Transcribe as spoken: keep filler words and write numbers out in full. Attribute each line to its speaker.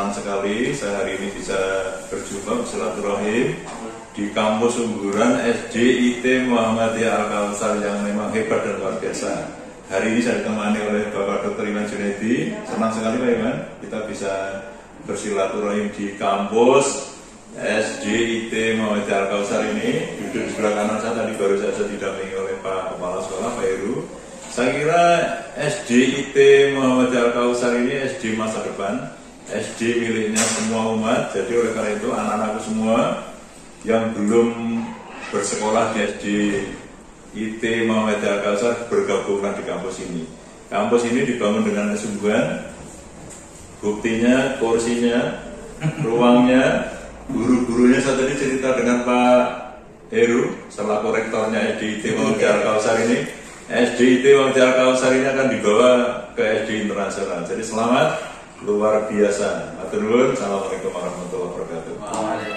Speaker 1: senang sekali saya hari ini bisa berjumpa bersilaturahim di kampus unggulan S D I T Muhammadiyah Al-Kautsar yang memang hebat dan luar biasa. Hari ini saya ditemani oleh Bapak Doktor Iwan Junaidi. Senang sekali Pak Iwan, kita bisa bersilaturahim di kampus S D I T Muhammadiyah Al-Kautsar ini. Duduk di sebelah kanan saya tadi baru saja didampingi oleh Pak Kepala Sekolah Pak Heru. Saya kira S D I T Muhammadiyah Al-Kautsar ini S D masa depan, S D miliknya semua umat. Jadi oleh karena itu anak-anakku semua yang belum bersekolah di S D I T Muhammadiyah Al-Kautsar bergabunglah di kampus ini. Kampus ini dibangun dengan kesungguhan, buktinya, kursinya, ruangnya, guru-gurunya. Saya tadi cerita dengan Pak Heru selaku rektornya S D I T Muhammadiyah Al-Kautsar ini. S D I T Muhammadiyah Al-Kautsar ini akan dibawa ke S D internasional. Jadi selamat luar biasa. Matur nuwun. Assalamualaikum warahmatullahi wabarakatuh.